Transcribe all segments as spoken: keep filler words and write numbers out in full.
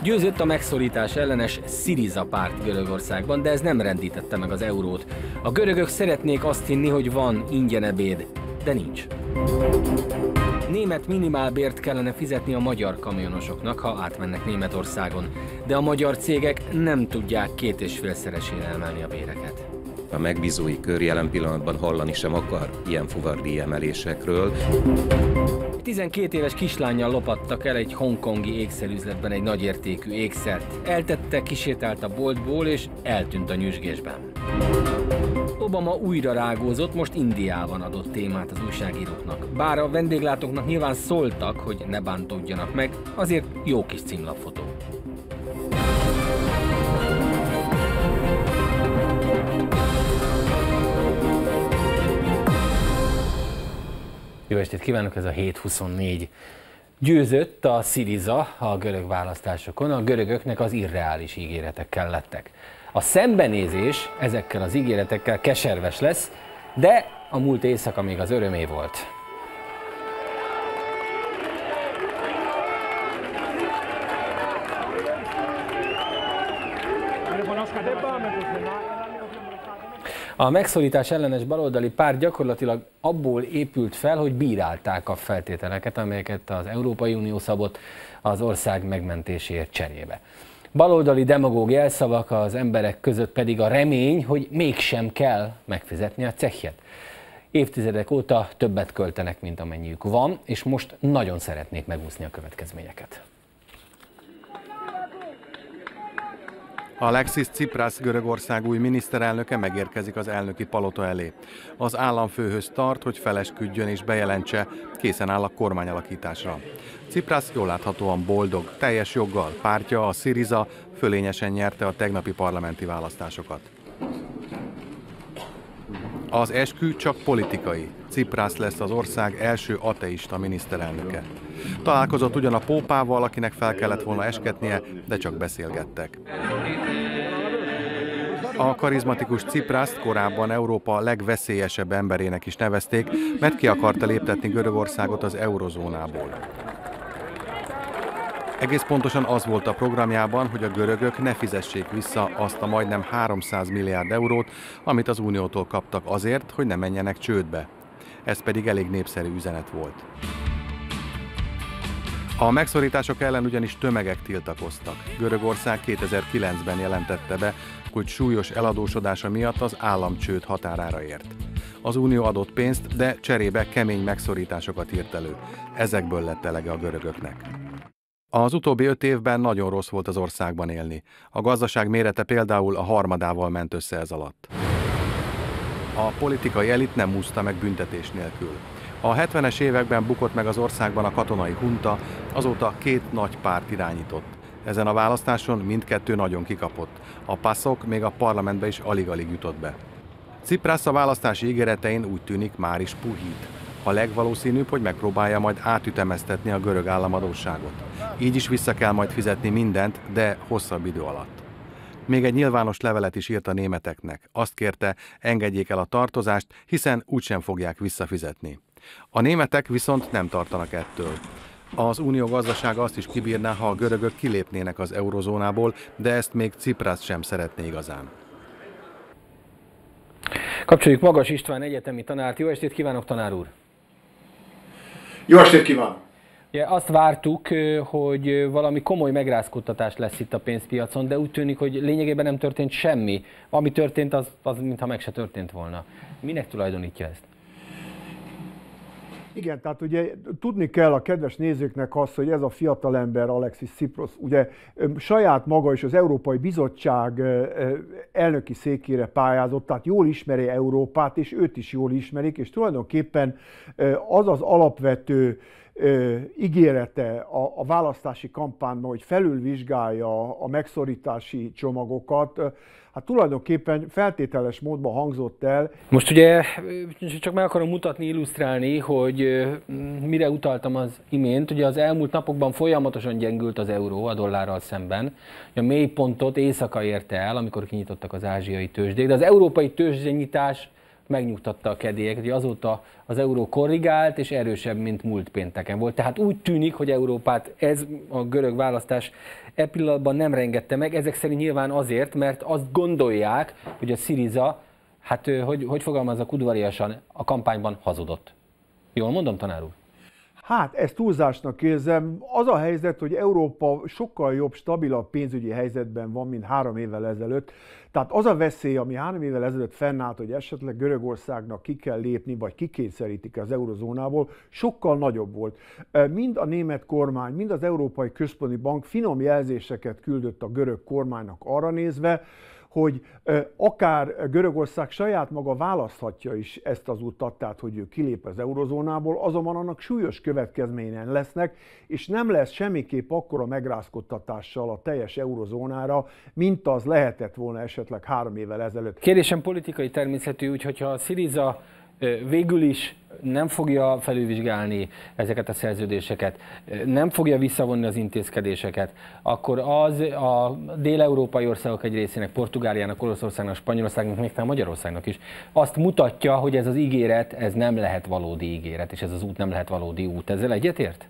Győzött a megszorítás ellenes Syriza párt Görögországban, de ez nem rendítette meg az eurót. A görögök szeretnék azt hinni, hogy van ingyen ebéd, de nincs. Német minimálbért kellene fizetni a magyar kamionosoknak, ha átmennek Németországon, de a magyar cégek nem tudják két és félszeresére emelni a béreket. A megbízói kör jelen pillanatban hallani sem akar ilyen fuvardíj emelésekről. tizenkét éves kislánnyal lopattak el egy hongkongi ékszerüzletben egy nagyértékű ékszert. Eltette, kisétált a boltból és eltűnt a nyüzsgésben. Obama újra rágózott, most Indiában adott témát az újságíróknak. Bár a vendéglátóknak nyilván szóltak, hogy ne bántódjanak meg, azért jó kis címlapfotó. Jó estét kívánok, ez a hét huszonnégy. Győzött a Syriza a görög választásokon, a görögöknek az irreális ígéretek kellettek. A szembenézés ezekkel az ígéretekkel keserves lesz, de a múlt éjszaka még az örömé volt. A megszorítás ellenes baloldali párt gyakorlatilag abból épült fel, hogy bírálták a feltételeket, amelyeket az Európai Unió szabott az ország megmentéséért cserébe. Baloldali demagóg jelszavak, az emberek között pedig a remény, hogy mégsem kell megfizetni a cehjet. Évtizedek óta többet költenek, mint amennyiük van, és most nagyon szeretnék megúszni a következményeket. Alexis Tsipras Görögország új miniszterelnöke megérkezik az elnöki palota elé. Az államfőhöz tart, hogy felesküdjön és bejelentse, készen áll a kormányalakításra. Tsipras jól láthatóan boldog, teljes joggal, pártja, a Syriza fölényesen nyerte a tegnapi parlamenti választásokat. Az eskü csak politikai. Tsipras lesz az ország első ateista miniszterelnöke. Találkozott ugyan a pópával, akinek fel kellett volna esketnie, de csak beszélgettek. A karizmatikus Tsipraszt korábban Európa legveszélyesebb emberének is nevezték, mert ki akarta léptetni Görögországot az eurozónából. Egész pontosan az volt a programjában, hogy a görögök ne fizessék vissza azt a majdnem háromszáz milliárd eurót, amit az Uniótól kaptak azért, hogy ne menjenek csődbe. Ez pedig elég népszerű üzenet volt. A megszorítások ellen ugyanis tömegek tiltakoztak. Görögország kétezer-kilencben jelentette be, hogy súlyos eladósodása miatt az államcsőd határára ért. Az Unió adott pénzt, de cserébe kemény megszorításokat írt elő. Ezekből lett elege a görögöknek. Az utóbbi öt évben nagyon rossz volt az országban élni. A gazdaság mérete például a harmadával ment össze ez alatt. A politikai elit nem úszta meg büntetés nélkül. A hetvenes években bukott meg az országban a katonai hunta, azóta két nagy párt irányított. Ezen a választáson mindkettő nagyon kikapott. A PASOK még a parlamentbe is alig-alig jutott be. Tsipras a választási ígéretein úgy tűnik már is puhít. A legvalószínűbb, hogy megpróbálja majd átütemeztetni a görög államadósságot. Így is vissza kell majd fizetni mindent, de hosszabb idő alatt. Még egy nyilvános levelet is írt a németeknek. Azt kérte, engedjék el a tartozást, hiszen úgysem fogják visszafizetni. A németek viszont nem tartanak ettől. Az unió gazdasága azt is kibírná, ha a görögök kilépnének az eurozónából, de ezt még Tsipras sem szeretné igazán. Kapcsoljuk Magas István egyetemi tanárt. Jó estét kívánok, tanár úr! Jó estét kívánok! Ja, azt vártuk, hogy valami komoly megrázkódtatás lesz itt a pénzpiacon, de úgy tűnik, hogy lényegében nem történt semmi. Ami történt, az, az mintha meg se történt volna. Minek tulajdonítja ezt? Igen, tehát ugye tudni kell a kedves nézőknek azt, hogy ez a fiatalember, Alexis Tsipras, ugye saját maga is az Európai Bizottság elnöki székére pályázott, tehát jól ismeri Európát, és őt is jól ismerik, és tulajdonképpen az az alapvető ígérete a, a választási kampányban, hogy felülvizsgálja a megszorítási csomagokat, hát tulajdonképpen feltételes módban hangzott el. Most ugye csak meg akarom mutatni, illusztrálni, hogy mire utaltam az imént. Ugye az elmúlt napokban folyamatosan gyengült az euró a dollárral szemben. A mélypontot éjszaka érte el, amikor kinyitottak az ázsiai tőzsdék, de az európai tőzsdenyitás megnyugtatta a kedélyeket, hogy azóta az euró korrigált és erősebb, mint múlt pénteken volt. Tehát úgy tűnik, hogy Európát ez a görög választás e pillanatban nem rengette meg, ezek szerint nyilván azért, mert azt gondolják, hogy a Syriza, hát hogy, hogy fogalmazzak udvariasan, a kampányban hazudott. Jól mondom, tanár úr? Hát, ezt túlzásnak érzem. Az a helyzet, hogy Európa sokkal jobb, stabilabb pénzügyi helyzetben van, mint három évvel ezelőtt. Tehát az a veszély, ami három évvel ezelőtt fennállt, hogy esetleg Görögországnak ki kell lépni, vagy kikényszerítik az eurozónából, sokkal nagyobb volt. Mind a német kormány, mind az Európai Központi Bank finom jelzéseket küldött a görög kormánynak arra nézve, hogy akár Görögország saját maga választhatja is ezt az utat, tehát hogy ő kilép az eurozónából, azonban annak súlyos következményen lesznek, és nem lesz semmiképp akkora megrázkodtatással a teljes eurozónára, mint az lehetett volna esetleg három évvel ezelőtt. Kérdésem politikai természetű, úgyhogy ha a Syriza végül is nem fogja felülvizsgálni ezeket a szerződéseket, nem fogja visszavonni az intézkedéseket, akkor az a dél-európai országok egy részének, Portugáliának, Olaszországnak, Spanyolországnak, még talán Magyarországnak is azt mutatja, hogy ez az ígéret, ez nem lehet valódi ígéret, és ez az út nem lehet valódi út. Ezzel egyetért?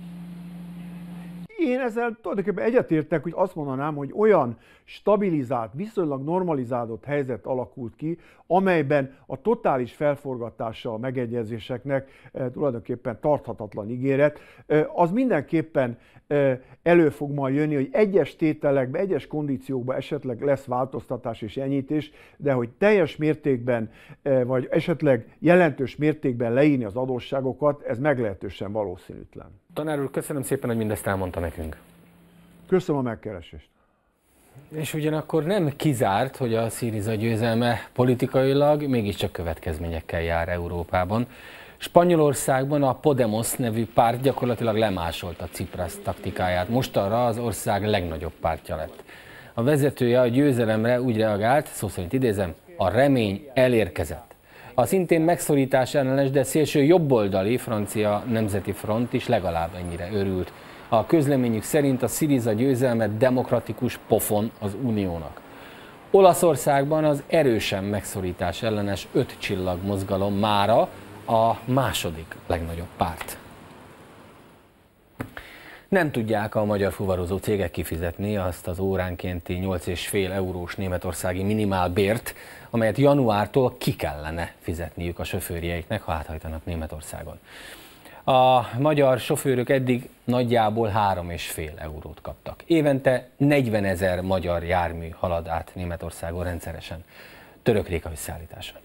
Én ezzel tulajdonképpen egyetértek, hogy azt mondanám, hogy olyan stabilizált, viszonylag normalizálódott helyzet alakult ki, amelyben a totális felforgatása a megegyezéseknek e, tulajdonképpen tarthatatlan ígéret, e, az mindenképpen e, elő fog majd jönni, hogy egyes tételekben, egyes kondíciókban esetleg lesz változtatás és enyhítés, de hogy teljes mértékben, e, vagy esetleg jelentős mértékben leírni az adósságokat, ez meglehetősen valószínűtlen. Tanár úr, köszönöm szépen, hogy mindezt elmondta nekünk. Köszönöm a megkeresést. És ugyanakkor nem kizárt, hogy a Syriza győzelme politikailag mégiscsak következményekkel jár Európában. Spanyolországban a Podemos nevű párt gyakorlatilag lemásolta a Tsipras taktikáját. Mostanra az ország legnagyobb pártja lett. A vezetője a győzelemre úgy reagált, szó szerint idézem, a remény elérkezett. A szintén megszorítás ellenes, de szélső jobboldali francia nemzeti front is legalább ennyire örült. A közleményük szerint a Syriza győzelme demokratikus pofon az uniónak. Olaszországban az erősen megszorítás ellenes öt csillag mozgalom mára a második legnagyobb párt. Nem tudják a magyar fuvarozó cégek kifizetni azt az óránkénti nyolc egész öt eurós németországi minimálbért, amelyet januártól ki kellene fizetniük a sofőrjeiknek, ha áthajtanak Németországon. A magyar sofőrök eddig nagyjából három egész öt eurót kaptak. Évente negyvenezer magyar jármű halad át Németországon rendszeresen. Török Réka összeállítása.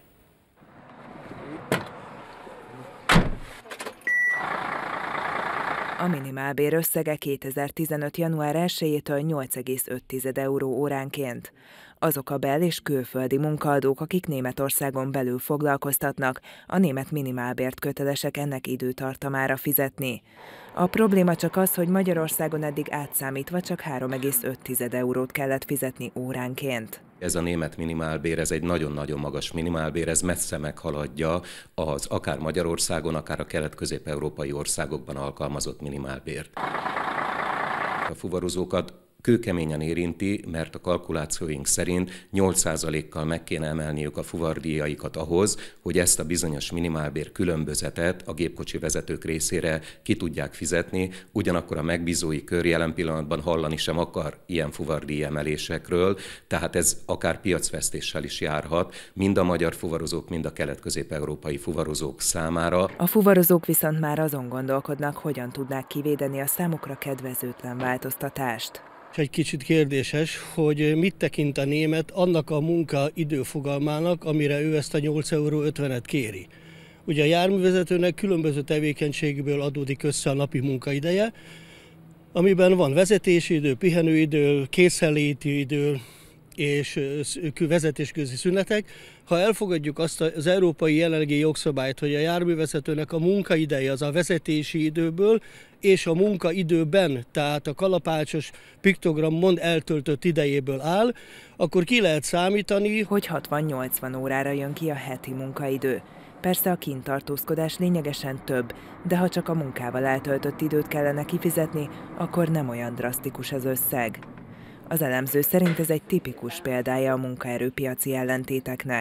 A minimálbér összege kétezer-tizenöt. január elsejétől nyolc egész öt euró óránként. Azok a bel- és külföldi munkaadók, akik Németországon belül foglalkoztatnak, a német minimálbért kötelesek ennek időtartamára fizetni. A probléma csak az, hogy Magyarországon eddig átszámítva csak három egész öt eurót kellett fizetni óránként. Ez a német minimálbér, ez egy nagyon-nagyon magas minimálbér, ez messze meghaladja az akár Magyarországon, akár a kelet-közép-európai országokban alkalmazott minimálbért. A fuvarozókat kőkeményen érinti, mert a kalkulációink szerint nyolc százalékkal meg kéne emelniük a fuvardíjaikat ahhoz, hogy ezt a bizonyos minimálbér különbözetet a gépkocsi vezetők részére ki tudják fizetni, ugyanakkor a megbízói kör jelen pillanatban hallani sem akar ilyen fuvardíj emelésekről, tehát ez akár piacvesztéssel is járhat, mind a magyar fuvarozók, mind a kelet-közép-európai fuvarozók számára. A fuvarozók viszont már azon gondolkodnak, hogyan tudnák kivédeni a számukra kedvezőtlen változtatást. És egy kicsit kérdéses, hogy mit tekint a német annak a munka időfogalmának, amire ő ezt a nyolc euró ötvenet kéri. Ugye a járművezetőnek különböző tevékenységből adódik össze a napi munkaideje, amiben van vezetési idő, pihenőidő, készenléti idő és vezetésközi szünetek. Ha elfogadjuk azt az európai jelenlegi jogszabályt, hogy a járművezetőnek a munkaideje az a vezetési időből, és a munkaidőben, tehát a kalapácsos piktogramon eltöltött idejéből áll, akkor ki lehet számítani, hogy hatvan-nyolcvan órára jön ki a heti munkaidő. Persze a kinttartózkodás lényegesen több, de ha csak a munkával eltöltött időt kellene kifizetni, akkor nem olyan drasztikus az összeg. Az elemző szerint ez egy tipikus példája a munkaerőpiaci ellentéteknek.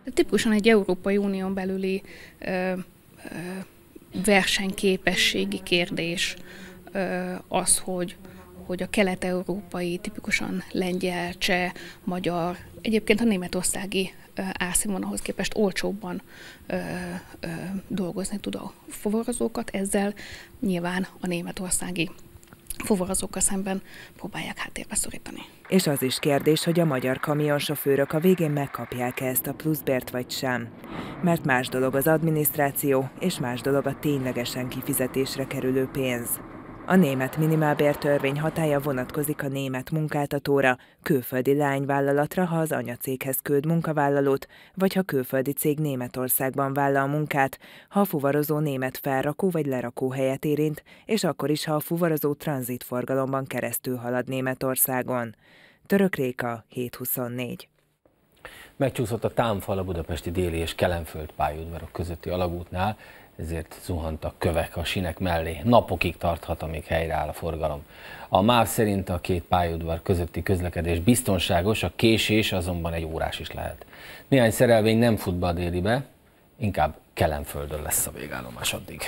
Tipikusan egy Európai Unión belüli ö, ö, versenyképességi kérdés ö, az, hogy, hogy a kelet-európai, tipikusan lengyel, cseh, magyar, egyébként a németországi árszínvonalhoz képest olcsóbban ö, ö, dolgozni tud a fuvarozókat, ezzel nyilván a németországi fuvarozókkal szemben próbálják háttérbe szorítani. És az is kérdés, hogy a magyar kamionsofőrök a végén megkapják-e ezt a pluszbért vagy sem. Mert más dolog az adminisztráció, és más dolog a ténylegesen kifizetésre kerülő pénz. A német minimálbértörvény hatálya vonatkozik a német munkáltatóra, külföldi leányvállalatra, ha az anyacéghez küld munkavállalót, vagy ha külföldi cég Németországban vállal munkát, ha a fuvarozó német felrakó vagy lerakó helyet érint, és akkor is, ha a fuvarozó tranzitforgalomban keresztül halad Németországon. Török Réka, hét huszonnégy. Megcsúszott a támfal a budapesti Déli és Kelenföld pályaudvarok közötti alagútnál, ezért zuhantak kövek a sínek mellé. Napokig tarthat, amíg helyreáll a forgalom. A MÁV szerint a két pályaudvar közötti közlekedés biztonságos, a késés azonban egy órás is lehet. Néhány szerelvény nem fut be a Délibe, inkább Kelenföldön lesz a végállomás addig.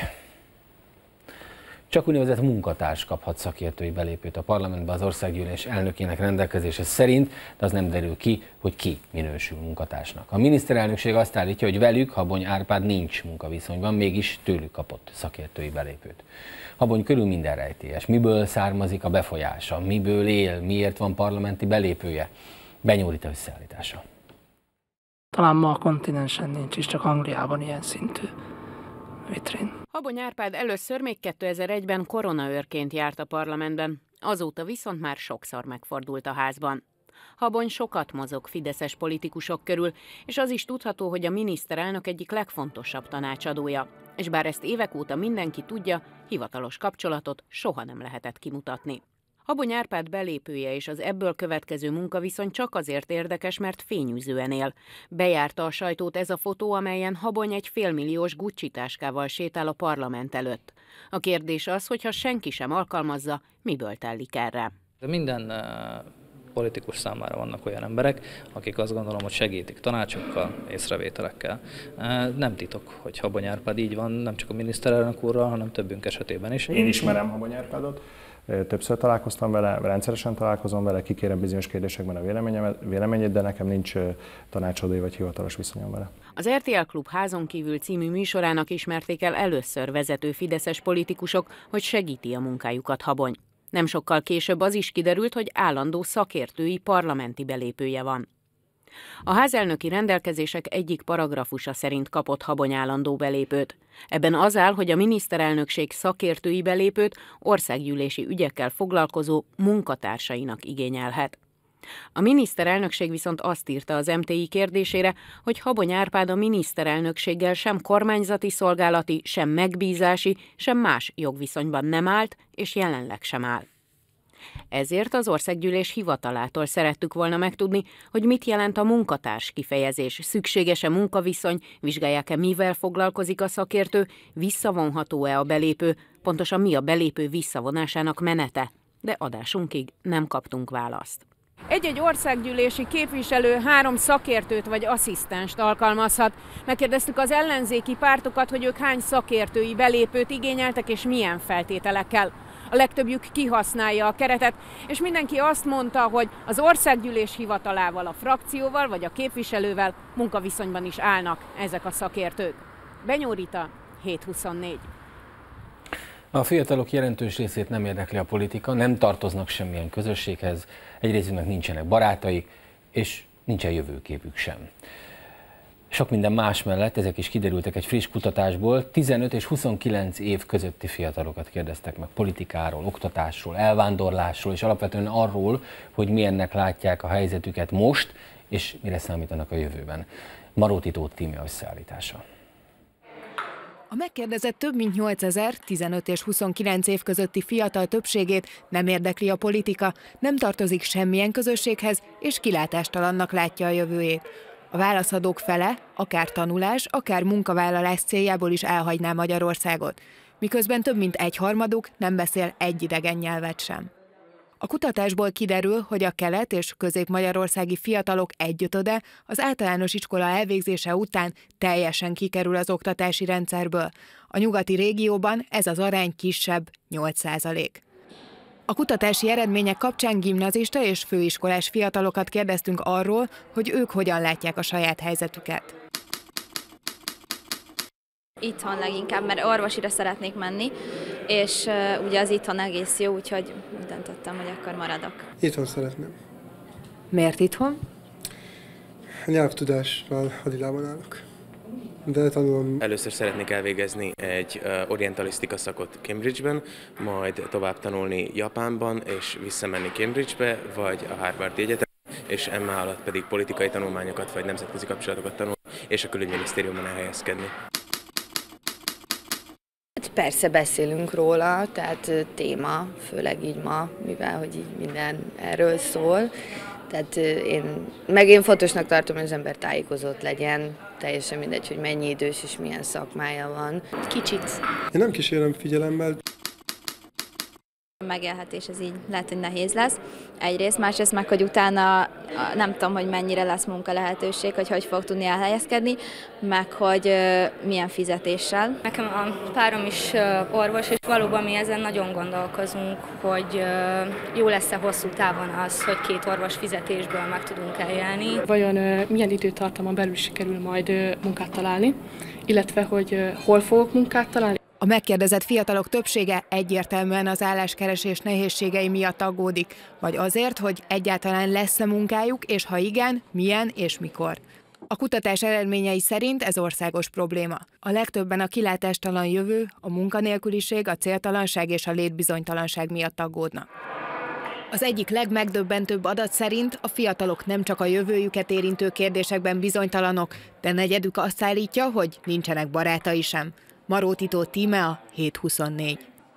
Csak úgynevezett munkatárs kaphat szakértői belépőt a parlamentbe az országgyűlés elnökének rendelkezése szerint, de az nem derül ki, hogy ki minősül munkatársnak. A miniszterelnökség azt állítja, hogy velük Habony Árpád nincs munkaviszonyban, mégis tőlük kapott szakértői belépőt. Habony körül minden rejtélyes. Miből származik a befolyása, miből él, miért van parlamenti belépője? Benyó Rita összeállítása. Talán ma a kontinensen nincs is, csak Angliában ilyen szintű vitrén. Habony Árpád először még kétezer-egyben koronaőrként járt a parlamentben, azóta viszont már sokszor megfordult a házban. Habony sokat mozog fideszes politikusok körül, és az is tudható, hogy a miniszterelnök egyik legfontosabb tanácsadója. És bár ezt évek óta mindenki tudja, hivatalos kapcsolatot soha nem lehetett kimutatni. Habony Árpád belépője és az ebből következő munkaviszony csak azért érdekes, mert fényűzően él. Bejárta a sajtót ez a fotó, amelyen Habony egy félmilliós Gucci táskával sétál a parlament előtt. A kérdés az, hogy ha senki sem alkalmazza, miből tellik erre. De minden uh, politikus számára vannak olyan emberek, akik azt gondolom, hogy segítik tanácsokkal, észrevételekkel. Uh, nem titok, hogy Habony Árpád így van, nem csak a miniszterelnök úrral, hanem többünk esetében is. Én ismerem Habony Árpádot. Többször találkoztam vele, rendszeresen találkozom vele, kikérem bizonyos kérdésekben a véleményét, de nekem nincs tanácsadói vagy hivatalos viszonyom vele. Az er té el Klub Házon kívül című műsorának ismerték el először vezető fideszes politikusok, hogy segíti a munkájukat Habony. Nem sokkal később az is kiderült, hogy állandó szakértői parlamenti belépője van. A házelnöki rendelkezések egyik paragrafusa szerint kapott Habony állandó belépőt. Ebben az áll, hogy a miniszterelnökség szakértői belépőt országgyűlési ügyekkel foglalkozó munkatársainak igényelhet. A miniszterelnökség viszont azt írta az em té i kérdésére, hogy Habony Árpád a miniszterelnökséggel sem kormányzati szolgálati, sem megbízási, sem más jogviszonyban nem állt, és jelenleg sem áll. Ezért az országgyűlés hivatalától szerettük volna megtudni, hogy mit jelent a munkatárs kifejezés, szükséges-e munkaviszony, vizsgálják-e, mivel foglalkozik a szakértő, visszavonható-e a belépő, pontosan mi a belépő visszavonásának menete, de adásunkig nem kaptunk választ. Egy-egy országgyűlési képviselő három szakértőt vagy asszisztenst alkalmazhat. Megkérdeztük az ellenzéki pártokat, hogy ők hány szakértői belépőt igényeltek és milyen feltételekkel. A legtöbbjük kihasználja a keretet, és mindenki azt mondta, hogy az országgyűlés hivatalával, a frakcióval vagy a képviselővel munkaviszonyban is állnak ezek a szakértők. Benyó Rita, hét huszonnégy. A fiatalok jelentős részét nem érdekli a politika, nem tartoznak semmilyen közösséghez, egyrészüknek nincsenek barátaik, és nincsen jövőképük sem. Sok minden más mellett, ezek is kiderültek egy friss kutatásból, tizenöt és huszonkilenc év közötti fiatalokat kérdeztek meg politikáról, oktatásról, elvándorlásról, és alapvetően arról, hogy milyennek látják a helyzetüket most, és mire számítanak a jövőben. Maróti Tóth Tímea összeállítása. A megkérdezett több mint nyolcezer, tizenöt és huszonkilenc év közötti fiatal többségét nem érdekli a politika, nem tartozik semmilyen közösséghez, és kilátástalannak látja a jövőjét. A válaszadók fele, akár tanulás, akár munkavállalás céljából is elhagyná Magyarországot, miközben több mint egyharmaduk nem beszél egy idegen nyelvet sem. A kutatásból kiderül, hogy a kelet- és közép-magyarországi fiatalok egyötöde az általános iskola elvégzése után teljesen kikerül az oktatási rendszerből. A nyugati régióban ez az arány kisebb, nyolc százalék. A kutatási eredmények kapcsán gimnazista és főiskolás fiatalokat kérdeztünk arról, hogy ők hogyan látják a saját helyzetüket. Itthon leginkább, mert orvosira szeretnék menni, és uh, ugye az itthon egész jó, úgyhogy úgy döntöttem, hogy akkor maradok. Itthon szeretném. Miért itthon? Nyelvtudással hadilában állok. De tanulom. Először szeretnék elvégezni egy uh, orientalisztika szakot Cambridge-ben, majd tovább tanulni Japánban, és visszamenni Cambridge-be, vagy a Harvardi Egyetem, és emme alatt pedig politikai tanulmányokat, vagy nemzetközi kapcsolatokat tanulni, és a külügyminisztériumban elhelyezkedni. Persze beszélünk róla, tehát téma, főleg így ma, mivel hogy így minden erről szól. Tehát én, meg én fontosnak tartom, hogy az ember tájékozott legyen, teljesen mindegy, hogy mennyi idős és milyen szakmája van. Kicsit. Én nem kísérem figyelemmel. A megélhetés ez így lehet, hogy nehéz lesz. Egyrészt, másrészt meg, hogy utána nem tudom, hogy mennyire lesz munka lehetőség, hogy hogy fog tudni elhelyezkedni, meg hogy milyen fizetéssel. Nekem a párom is orvos, és valóban mi ezen nagyon gondolkozunk, hogy jó lesz-e hosszú távon az, hogy két orvos fizetésből meg tudunk eljelni. Vajon milyen időtartamon belül sikerül majd munkát találni, illetve hogy hol fogok munkát találni? A megkérdezett fiatalok többsége egyértelműen az álláskeresés nehézségei miatt aggódik, vagy azért, hogy egyáltalán lesz-e munkájuk, és ha igen, milyen és mikor. A kutatás eredményei szerint ez országos probléma. A legtöbben a kilátástalan jövő, a munkanélküliség, a céltalanság és a létbizonytalanság miatt aggódnak. Az egyik legmegdöbbentőbb adat szerint a fiatalok nem csak a jövőjüket érintő kérdésekben bizonytalanok, de negyedük azt állítja, hogy nincsenek barátai sem. Maró Titó, Tímea, hét huszonnégy.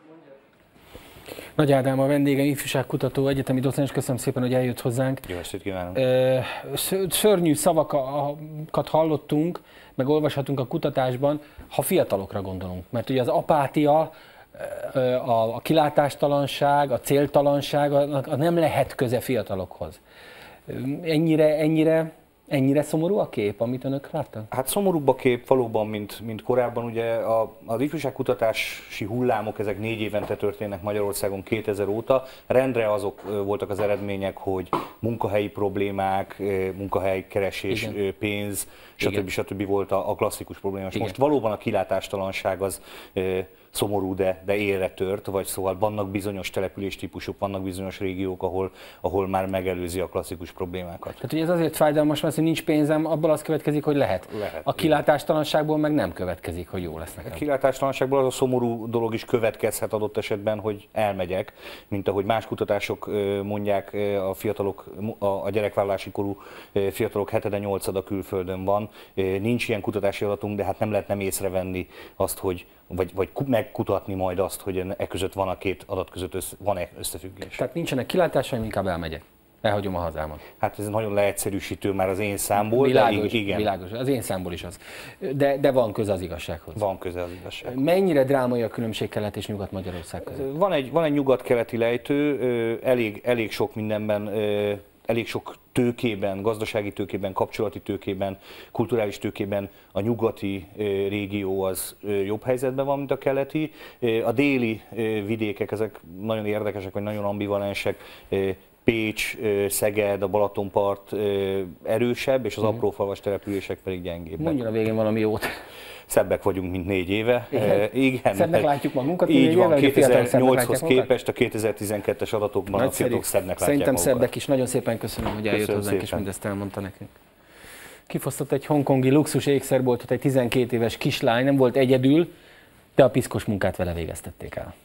Nagy Ádám a vendégem, ifjúságkutató, egyetemi docens, köszönöm szépen, hogy eljött hozzánk. Jó estét kívánok! Szörnyű szavakat hallottunk, meg olvashatunk a kutatásban, ha fiatalokra gondolunk. Mert ugye az apátia, a kilátástalanság, a céltalanság, az nem lehet köze fiatalokhoz. Ennyire, ennyire... Ennyire szomorú a kép, amit önök láttak? Hát szomorúbb a kép valóban, mint, mint korábban. Ugye a, az ifjúságkutatási hullámok, ezek négy évente történnek Magyarországon kétezer óta. Rendre azok voltak az eredmények, hogy munkahelyi problémák, munkahelykeresés, igen, pénz, stb. stb. Volt a, a klasszikus probléma. Most valóban a kilátástalanság az szomorú, de, de élre tört, vagy szóval vannak bizonyos településtípusok, vannak bizonyos régiók, ahol, ahol már megelőzi a klasszikus problémákat. Tehát ugye ez azért fájdalmas, mert hogy nincs pénzem, abból az következik, hogy lehet. lehet a kilátástalanságból meg nem következik, hogy jó lesz nekem. A kilátástalanságból az a szomorú dolog is következhet adott esetben, hogy elmegyek, mint ahogy más kutatások mondják, a fiatalok, a gyerekvállalási korú fiatalok hetede nyolcada külföldön van. Nincs ilyen kutatási adatunk, de hát nem lehet nem észrevenni azt, hogy vagy, vagy megkutatni majd azt, hogy e között van a két adat között össze, van-e összefüggés. Tehát nincsenek kilátásaim, inkább elmegyek. Elhagyom a hazámat. Hát ez nagyon leegyszerűsítő már az én számból, világos, de igen. Világos, az én számból is az. De, de van köze az igazsághoz. Van köze az igazsághoz. Mennyire drámai a különbség Kelet és Nyugat-Magyarország között? Van egy, van egy nyugat-keleti lejtő, elég, elég sok mindenben, elég sok tőkében, gazdasági tőkében, kapcsolati tőkében, kulturális tőkében a nyugati régió az jobb helyzetben van, mint a keleti. A déli vidékek, ezek nagyon érdekesek, vagy nagyon ambivalensek. Pécs, Szeged, a Balatonpart erősebb, és az apró falvas települések pedig gyengébbek. Mondjon a végén valami jót. Szebbek vagyunk, mint négy éve. Igen. Igen. Szebbnek látjuk magunkat, így négy van, éve, kétezer-nyolchoz képest a kétezer-tizenkettes adatokban Nagyszerű. A fiatalok szebbnek látják Szerintem magukat. Szebbek is. Nagyon szépen köszönöm, hogy eljött köszönöm hozzánk, szépen. és mindezt elmondta nekünk. Kifosztott egy hongkongi luxus ékszerboltot egy tizenkét éves kislány, nem volt egyedül, de a piszkos munkát vele végeztették el.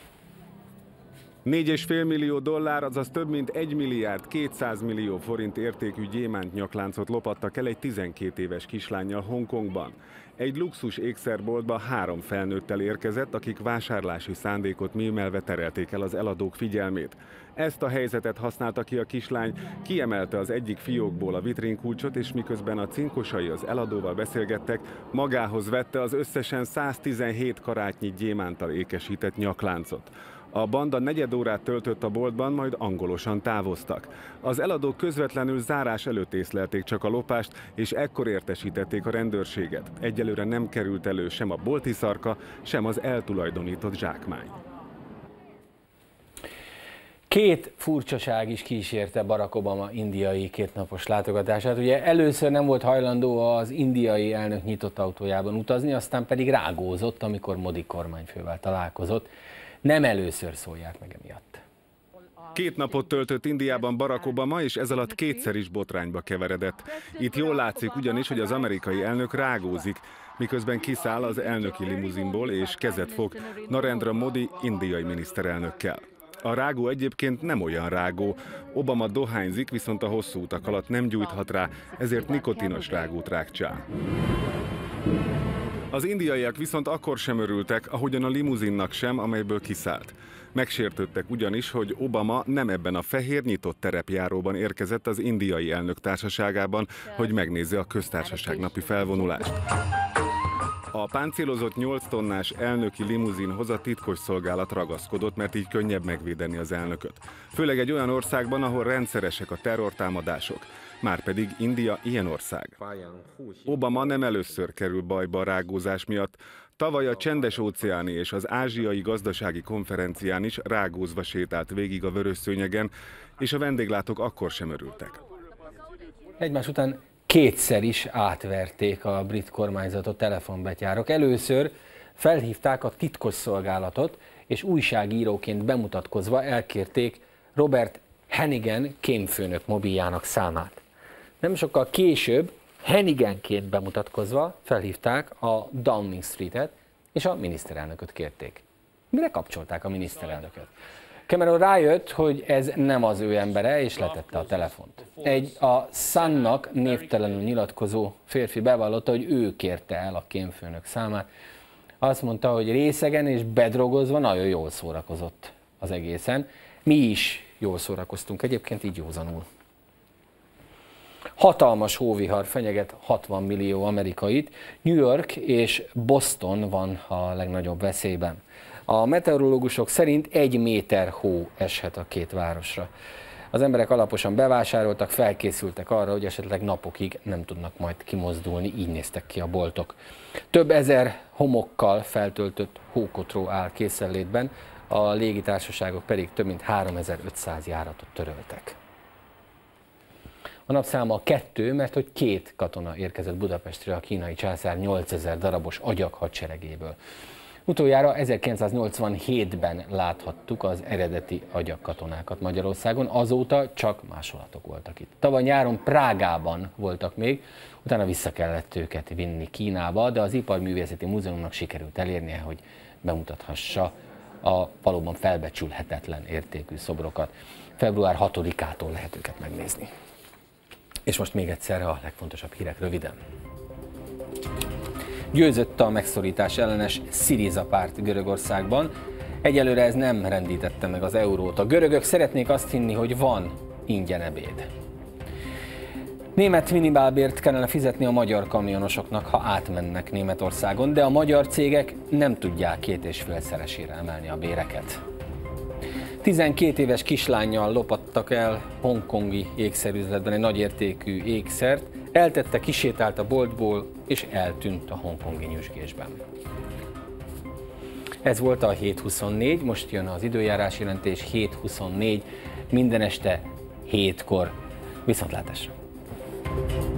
négy egész öt millió dollár, azaz több mint egy milliárd kétszáz millió forint értékű gyémánt nyakláncot lopattak el egy tizenkét éves kislánnyal Hongkongban. Egy luxus ékszerboltba három felnőttel érkezett, akik vásárlási szándékot mímelve terelték el az eladók figyelmét. Ezt a helyzetet használta ki a kislány, kiemelte az egyik fiókból a vitrínkulcsot, és miközben a cinkosai az eladóval beszélgettek, magához vette az összesen száztizenhét karátnyi gyémánttal ékesített nyakláncot. A banda negyed órát töltött a boltban, majd angolosan távoztak. Az eladók közvetlenül zárás előtt észlelték csak a lopást, és ekkor értesítették a rendőrséget. Egyelőre nem került elő sem a bolti szarka, sem az eltulajdonított zsákmány. Két furcsaság is kísérte Barack Obama indiai kétnapos látogatását. Ugye először nem volt hajlandó az indiai elnök nyitott autójában utazni, aztán pedig rágózott, amikor Modi kormányfővel találkozott. Nem először szólják meg emiatt. Két napot töltött Indiában Barack Obama, és ez alatt kétszer is botrányba keveredett. Itt jól látszik ugyanis, hogy az amerikai elnök rágózik, miközben kiszáll az elnöki limuzinból és kezet fog Narendra Modi indiai miniszterelnökkel. A rágó egyébként nem olyan rágó. Obama dohányzik, viszont a hosszú utak alatt nem gyújthat rá, ezért nikotinos rágót rákcsál. Az indiaiak viszont akkor sem örültek, ahogyan a limuzinnak sem, amelyből kiszállt. Megsértődtek ugyanis, hogy Obama nem ebben a fehér nyitott terepjáróban érkezett az indiai elnök társaságában, hogy megnézze a köztársaság napi felvonulást. A páncélozott nyolc tonnás elnöki limuzinhoz a titkosszolgálat ragaszkodott, mert így könnyebb megvédeni az elnököt. Főleg egy olyan országban, ahol rendszeresek a terrortámadások. Márpedig India ilyen ország. Obama nem először kerül bajba a rágózás miatt. Tavaly a Csendes-óceáni és az Ázsiai Gazdasági Konferencián is rágózva sétált végig a vörösszőnyegen, és a vendéglátók akkor sem örültek. Egymás után kétszer is átverték a brit kormányzatot telefonbetyárok. Először felhívták a titkosszolgálatot, és újságíróként bemutatkozva elkérték Robert Hannigan kémfőnök mobiljának számát. Nem sokkal később Hanniganként bemutatkozva felhívták a Downing Streetet, és a miniszterelnököt kérték. Mire kapcsolták a miniszterelnököt? Cameron rájött, hogy ez nem az ő embere, és letette a telefont. Egy a Sunnak névtelenül nyilatkozó férfi bevallotta, hogy ő kérte el a kémfőnök számát. Azt mondta, hogy részegen és bedrogozva nagyon jól szórakozott az egészen. Mi is jól szórakoztunk egyébként, így józanul. Hatalmas hóvihar fenyeget hatvan millió amerikait. New York és Boston van a legnagyobb veszélyben. A meteorológusok szerint egy méter hó eshet a két városra. Az emberek alaposan bevásároltak, felkészültek arra, hogy esetleg napokig nem tudnak majd kimozdulni, így néztek ki a boltok. Több ezer homokkal feltöltött hókotró áll készenlétben, a légitársaságok pedig több mint háromezer-ötszáz járatot töröltek. A napszáma kettő, mert hogy két katona érkezett Budapestre a kínai császár nyolcezer darabos agyak hadseregéből. Utoljára ezerkilencszáznyolcvanhétben láthattuk az eredeti agyakkatonákat Magyarországon, azóta csak másolatok voltak itt. Tavaly nyáron Prágában voltak még, utána vissza kellett őket vinni Kínába, de az Iparművészeti Múzeumnak sikerült elérnie, hogy bemutathassa a valóban felbecsülhetetlen értékű szobrokat. február hatodikától lehet őket megnézni. És most még egyszer a legfontosabb hírek röviden. Győzött a megszorítás ellenes Syriza párt Görögországban. Egyelőre ez nem rendítette meg az eurót. A görögök szeretnék azt hinni, hogy van ingyen ebéd. Német minimálbért kellene fizetni a magyar kamionosoknak, ha átmennek Németországon, de a magyar cégek nem tudják két és félszeresére emelni a béreket. tizenkét éves kislánnyal lopattak el hongkongi ékszerüzletben egy nagyértékű ékszert, eltette, kisétált a boltból, és eltűnt a hongkongi nyüzsgésben. Ez volt a hét huszonnégy, most jön az időjárás jelentés, hét huszonnégy, minden este hétkor. Viszontlátásra!